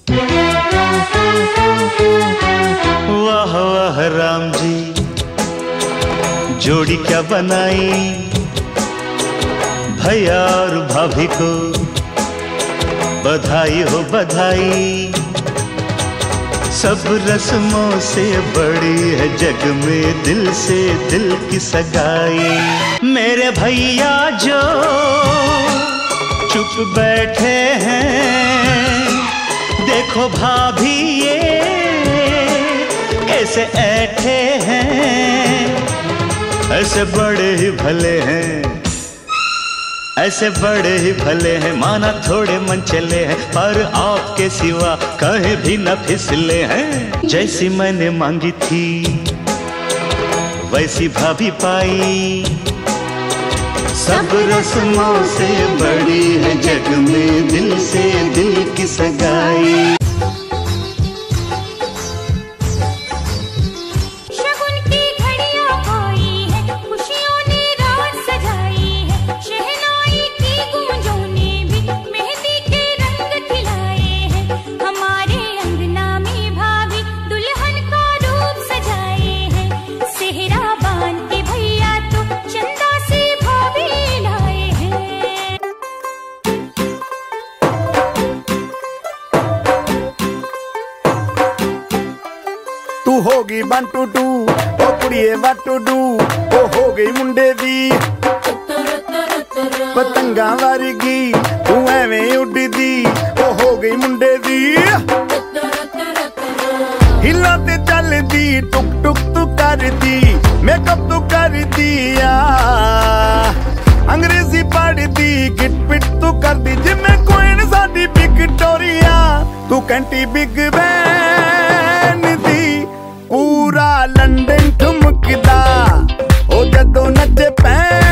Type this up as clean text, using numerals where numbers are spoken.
वाह वाह राम जी, जोड़ी क्या बनाई, भैया और भाभी को बधाई हो बधाई। सब रस्मों से बड़ी है जग में दिल से दिल की सगाई। मेरे भैया जो चुप बैठे हैं, देखो भाभी ये कैसे ऐठे हैं। ऐसे बड़े ही भले हैं, ऐसे बड़े ही भले हैं, माना थोड़े मन चले हैं, पर आपके सिवा कहीं भी न फिसले हैं। जैसी मैंने मांगी थी वैसी भाभी पाई। सब रस्मों से बड़ी है जग में दिल से दिल की सगाई। तू होगी 1 2 2 ओ कुड़िए what to do, ओ हो गई मुंडे दी पतंगा वर्गी, तू एवें उड़दी, ओ हो गई मुंडे दी। हिला ते चलदी टुक टुक तू करदी, मेकअप तू करदी आ, अंग्रेजी पढ़दी, गिट पिट तू करदी, जिमें क्वीन साडी विक्टोरिया। तू कैंटी बिग बैन दी, पूरा लंदन ठुमकदा, ओ जदों नचे पैं